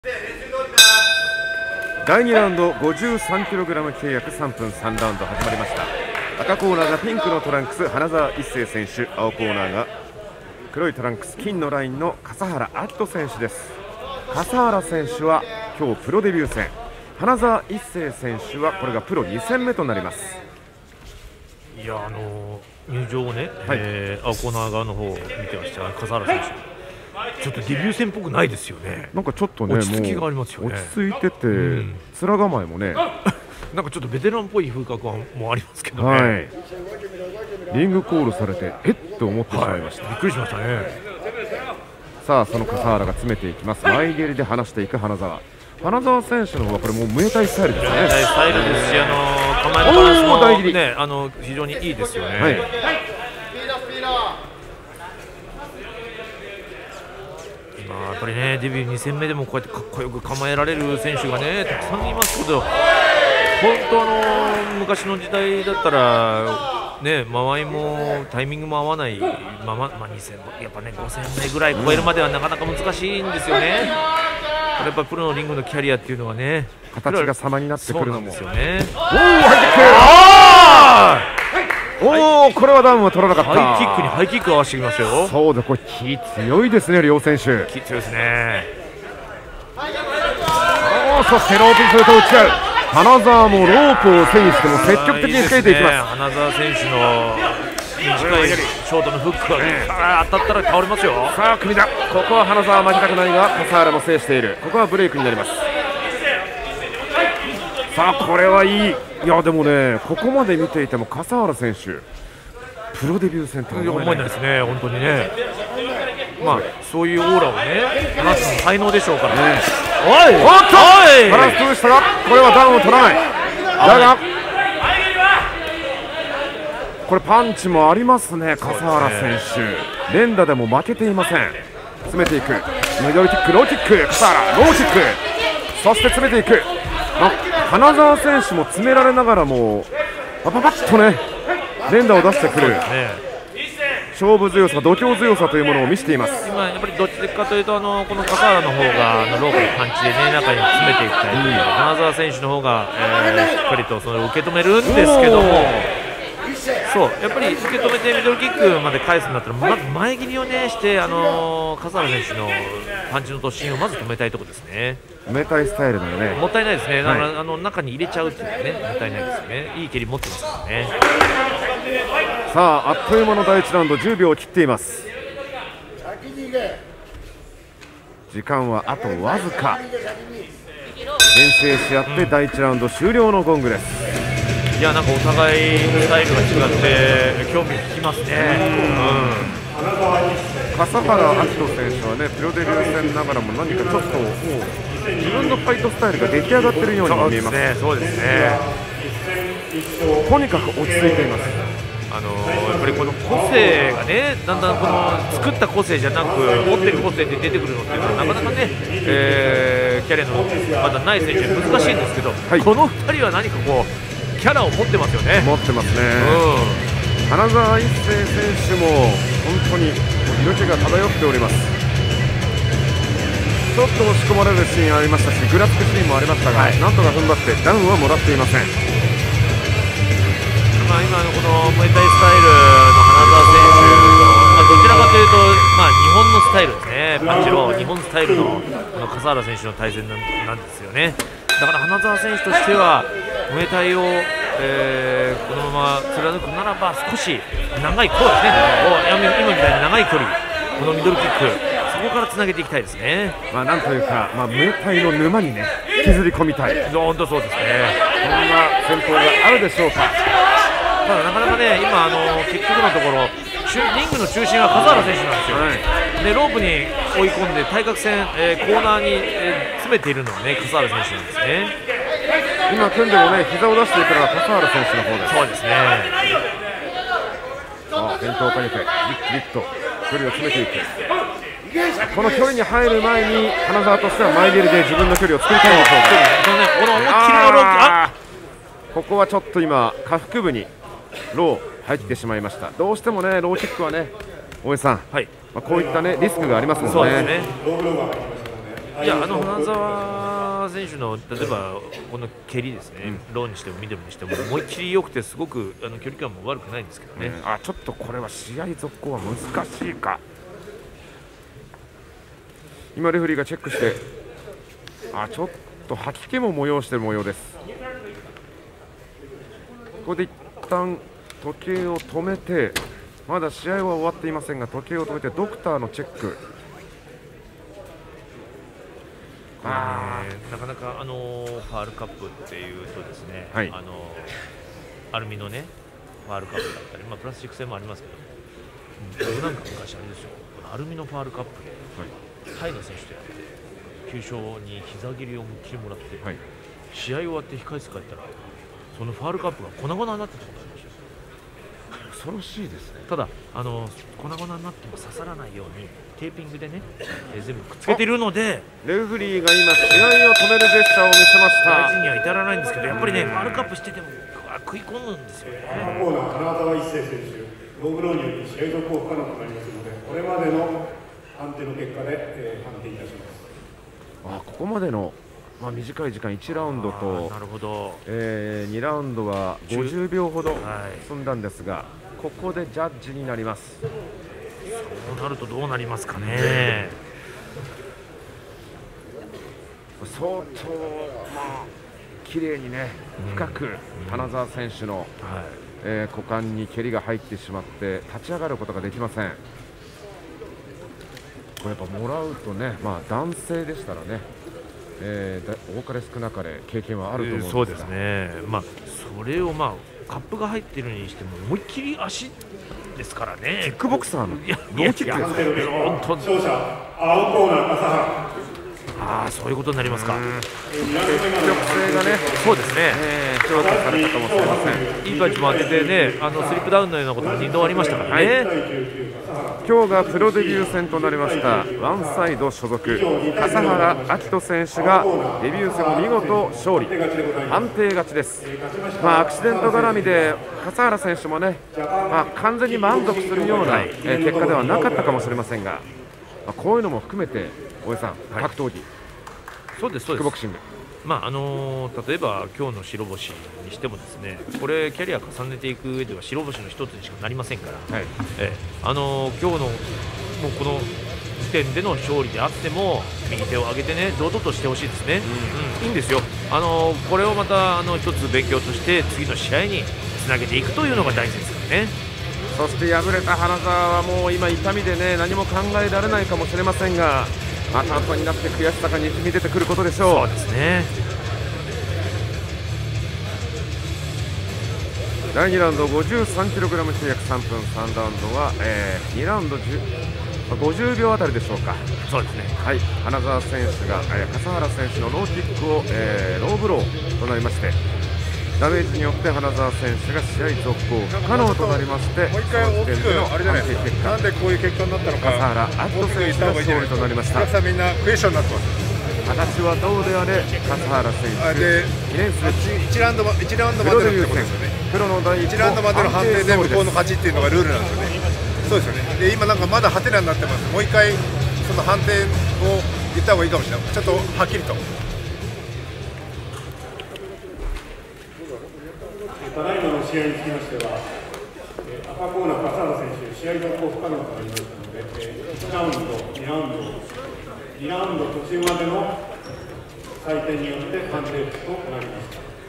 第2ラウンド 53kg 契約3分3ラウンド始まりました。赤コーナーがピンクのトランクス花澤一成選手、青コーナーが黒いトランクス金のラインの笠原明人選手です。笠原選手は今日プロデビュー戦、花澤一成選手はこれがプロ2戦目となります。 いや入場をね、はい、青コーナー側の方を見てましたが、笠原選手ちょっとデビュー戦っぽくないですよね。 なんかちょっとね、 落ち着きがありますよね。 落ち着いてて、面構えもねなんかちょっとベテランっぽい風格もありますけどね、 はい、リングコールされてえっと思ってしまいました、 びっくりしましたね。 さあその笠原が詰めていきます。前蹴りで離していく花澤選手の方はこれもうムエタイスタイルですね。 ムエタイスタイルですし、構えのバランスもね、非常にいいですよね。はい、やっぱりね、デビュー2戦目でもこうやってかっこよく構えられる選手がねたくさんいますけど、本当昔の時代だったらね、間合いもタイミングも合わないまま、2戦やっぱね5戦目ぐらい超えるまではなかなか難しいんですよね。やっぱプロのリングのキャリアっていうのはね、 形が様になってくるのもですよね。 おお、これはダウンは取らなかった。 ハイキックにハイキック合わせてきましたよ。 そうだ、これ気強いですね、両選手。 気強いですね。 そしてロープにそれと打ち合う。花澤もロープを背にしても積極的につけていきます。 花澤選手の短いショートのフックが当たったら倒れますよ。 さあ組みだ。ここは花澤負けたくないが笠原も制している。ここはブレイクになります。さあこれはいい。いやでもね、ここまで見ていても笠原選手プロデビュー戦って思えないですね、本当にね。まあそういうオーラをね放つ才能でしょうからね。おっとバランス崩したが、これはダウンを取らない。だがこれパンチもありますね。笠原選手連打でも負けていません。詰めていくミドルキック、ローキック、笠原ローキック、そして詰めていく。花澤選手も詰められながらもパパパッとね連打を出してくる、勝負強さ、度胸強さというものを見せています。 今やっぱりどっちかというとこの笠原の方がロープのパンチでね中に詰めていくタイプで、花澤選手の方が、しっかりとそれを受け止めるんですけども、そうやっぱり受け止めてミドルキックまで返すんだったらまず前切りをねして笠原選手のパンチの突進をまず止めたいところですね。 止めたいスタイルだよね。 もったいないですね。だから中に入れちゃうっていうのはねもったいないですよね。いい蹴り持ってますからね。 さああっという間の第1ラウンド10秒を切っています。時間はあとわずか。牽制し合って第1ラウンド終了のゴングです。 いやなんかお互いスタイルが違って興味引きますね。 笠原明人選手はねプロデビュー戦ながらも何かちょっともう自分のファイトスタイルが出来上がっているようにも見えます。 そうですね。 とにかく落ち着いています。 やっぱりこの個性がねだんだんこの作った個性じゃなく持ってる個性で出てくるのっていうのはなかなかね、キャリアのまだない選手は難しいんですけど、この2人は何かこうキャラを持ってますよね。 持ってますね。花澤一成選手も本当に色気が漂っております。ちょっと押し込まれるシーンありましたし、ぐらつくシーンもありましたが、なんとか踏ん張ってダウンはもらっていません。 今のこのムエタイスタイルの花澤選手の、どちらかというと、日本のスタイルですね。パンチの日本スタイルの笠原選手の対戦なんですよね。だから花澤選手としてはムエタイを、このまま貫くならば少し長いコースね、今みたいな長い距離、このミドルキックそこからつなげていきたいですね。 なんというか、ムエタイの沼にね削り込みたい。 本当そうですね。 そんな戦法があるでしょうか。 ただなかなかね今結局のところリングの中心は笠原選手なんですよ。でロープに追い込んで対角線、コーナーに、詰めているのはね笠原選手なんですね。 今組んでもね膝を出していくのは笠原選手の方です。 そうですね。 フェイントをかけてじっと距離を詰めていく。この距離に入る前に花澤としては前蹴りで自分の距離を作りたいのでしょうか。ここはちょっと今下腹部にロー入ってしまいました。どうしてもねローキックはね大江さん、こういったねリスクがありますもんね。 いや、花澤選手の例えばこの蹴りですね、ローにしてもミドルにしても思いっきり良くてすごく距離感も悪くないんですけどね、 ちょっとこれは試合続行は難しいか。今レフェリーがチェックして、ちょっと吐き気も催している模様です。ここで一旦時計を止めて、まだ試合は終わっていませんが時計を止めてドクターのチェック。 なかなかファウルカップっていうとですね、 はい、 アルミのねファウルカップだったり、プラスチック製もありますけど、僕なんか昔あれですよ、アルミのファウルカップで、タイの選手とやって急所に膝蹴りを思いっきりもらって、試合終わって控室帰ったらそのファウルカップが粉々になってたことありました。 恐ろしいですね。 ただ粉々になっても刺さらないようにテーピングでね、全部くっつけているので、 レフェリーが今試合を止めるジェスチャーを見せました。 大事には至らないんですけど、やっぱりねファウルカップしてても食い込むんですよね。 コーナー花澤一成選手、ローブローにより試合続行不可能となりますので、これまでの判定の結果で、判定いたします。 ここまでの短い時間1ラウンドと、 なるほど、 2ラウンドは50秒ほど進んだんですが、ここでジャッジになります。 そうなるとどうなりますかね。 相当綺麗にね、深く花澤選手の股間に蹴りが入ってしまって立ち上がることができません。これやっぱもらうとね、男性でしたらね、多かれ少なかれ経験はあると思うんですが、 そうですね、それをカップが入っているにしても思いっきり足ですからね。 キックボクサーのローキックです。 勝者青コーナー笠原。 そういうことになりますか。 積極性がね、 そうですね、 評価されたかもしれません。 いいパンチも当ててね、スリップダウンのようなことも2度ありましたからね。 今日がプロデビュー戦となりましたワンサイド所属笠原明人選手がデビュー戦を見事勝利、判定勝ちです。アクシデント絡みで笠原選手もね、完全に満足するような結果ではなかったかもしれませんが、こういうのも含めて大江さん、格闘技、 そうです、 キックボクシング、 例えば今日の白星にしてもですね、これキャリア重ねていく上では白星の一つにしかなりませんから、今日のもうこの時点での勝利であっても右手を上げてね、堂々としてほしいですね。いいんですよ。これをまた一つ勉強として次の試合につなげていくというのが大事ですからね。 そして敗れた花澤はもう今痛みでね、何も考えられないかもしれませんが、また後になって悔しさがにじみ出てくることでしょう。 そうですね。 第2ラウンド 53kg 制約3分、3ラウンドは、2ラウンド50秒あたりでしょうか。 そうですね。 花澤選手が、笠原選手のローキックを、ローブローとなりまして、ダメージによって花澤選手が試合続行不可能となりまして、 もう一回大きくあれじゃないですか、なんでこういう結果になったのか、 笠原明人選手が勝利となりました。 お客さんみんなクエスチョンになってます。 形はどうであれ笠原選手記念すべき 1ラウンドまでのってことですよね。 プロの第1 1ラウンドまでの判定で向こうの勝ちっていうのがルールなんですよね。そうですよね。で今なんかまだハテナになってます。もう一回その判定を言った方がいいかもしれない。ちょっとはっきりと。 ただいまの試合につきましては、赤コーナー笠原選手試合続行不可能となりましたので、1ラウンド、2ラウンド途中までの採点によって判定となりました。